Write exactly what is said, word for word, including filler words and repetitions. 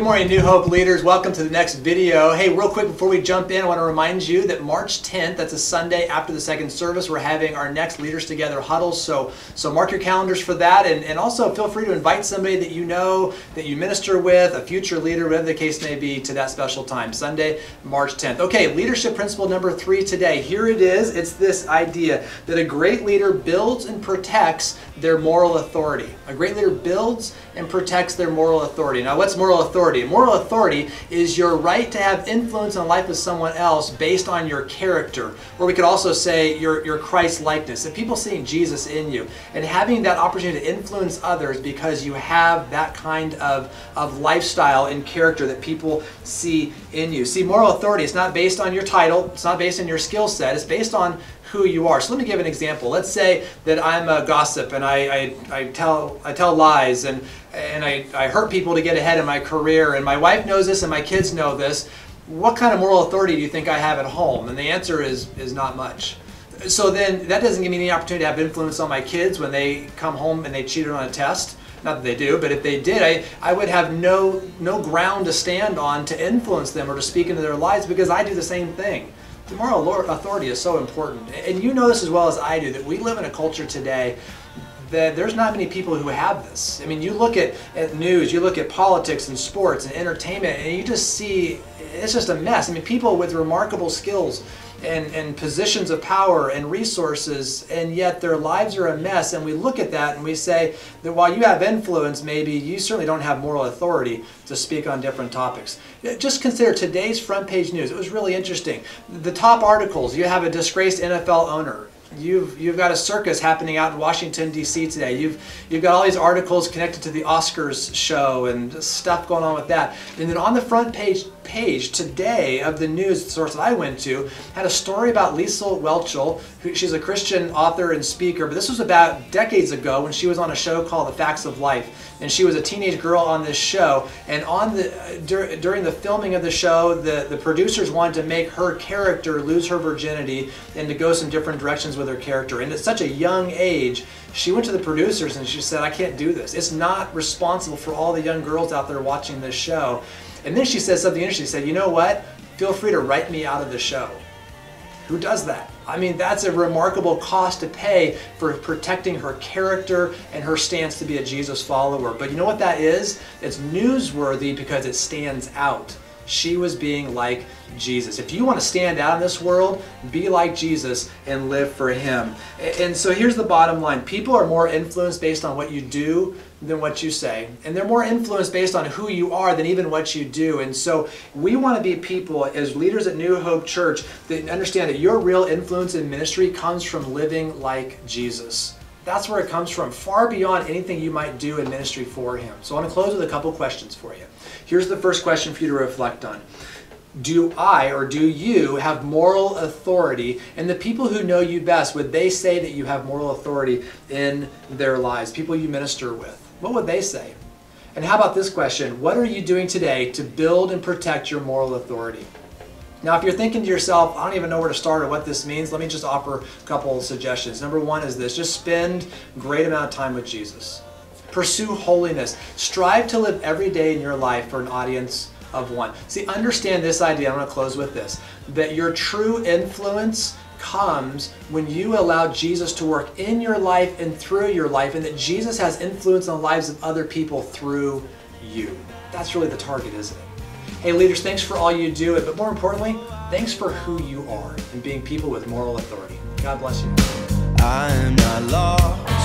Good morning, New Hope leaders. Welcome to the next video. Hey, real quick before we jump in, I want to remind you that March tenth, that's a Sunday after the second service, we're having our next Leaders Together huddle. So, so mark your calendars for that, and, and also feel free to invite somebody that you know, that you minister with, a future leader, whatever the case may be, to that special time, Sunday, March tenth. Okay, leadership principle number three today. Here it is. It's this idea that a great leader builds and protects their moral authority. A great leader builds and protects their moral authority. Now, what's moral authority? Moral authority is your right to have influence on the life of someone else based on your character, or we could also say your, your Christ-likeness, that people seeing Jesus in you and having that opportunity to influence others because you have that kind of, of lifestyle and character that people see in you. See, moral authority is not based on your title, it's not based on your skill set, it's based on who you are. So let me give an example. Let's say that I'm a gossip and I, I, I tell I tell lies and and I, I hurt people to get ahead in my career, and my wife knows this and my kids know this. What kind of moral authority do you think I have at home? And the answer is is not much. So then that doesn't give me any opportunity to have influence on my kids when they come home and they cheated on a test. Not that they do, but if they did, I, I would have no no ground to stand on to influence them or to speak into their lives because I do the same thing. The moral authority is so important. And you know this as well as I do, that we live in a culture today that there's not many people who have this. I mean, you look at, at news, you look at politics and sports and entertainment, and you just see, it's just a mess. I mean, people with remarkable skills and, and positions of power and resources, and yet their lives are a mess. And we look at that and we say that while you have influence, maybe you certainly don't have moral authority to speak on different topics. Just consider today's front page news. It was really interesting. The top articles, you have a disgraced N F L owner. You've, you've got a circus happening out in Washington, D C today. You've, you've got all these articles connected to the Oscars show and stuff going on with that. And then on the front page, page today of the news source that I went to had a story about Liesl Welchel. Who, she's a Christian author and speaker, but this was about decades ago when she was on a show called The Facts of Life. And she was a teenage girl on this show. And on the uh, dur during the filming of the show, the, the producers wanted to make her character lose her virginity and to go some different directions with her character. And at such a young age, she went to the producers and she said, I can't do this. It's not responsible for all the young girls out there watching this show. And then she said something interesting. She said, you know what? Feel free to write me out of the show. Who does that? I mean, that's a remarkable cost to pay for protecting her character and her stance to be a Jesus follower. But you know what that is? It's newsworthy because it stands out. She was being like Jesus. If you want to stand out in this world, be like Jesus and live for Him. And so here's the bottom line. People are more influenced based on what you do than what you say. And they're more influenced based on who you are than even what you do. And so we want to be people as leaders at New Hope Church that understand that your real influence in ministry comes from living like Jesus. That's where it comes from, far beyond anything you might do in ministry for Him. So I want to close with a couple questions for you. Here's the first question for you to reflect on. Do I or do you have moral authority? And the people who know you best, would they say that you have moral authority in their lives? People you minister with, what would they say? And how about this question? What are you doing today to build and protect your moral authority? Now, if you're thinking to yourself, I don't even know where to start or what this means, let me just offer a couple of suggestions. Number one is this: just spend a great amount of time with Jesus. Pursue holiness. Strive to live every day in your life for an audience of one. See, understand this idea, I'm going to close with this, that your true influence comes when you allow Jesus to work in your life and through your life, and that Jesus has influence on the lives of other people through you. That's really the target, isn't it? Hey leaders, thanks for all you do, but more importantly, thanks for who you are and being people with moral authority. God bless you. I am not lost.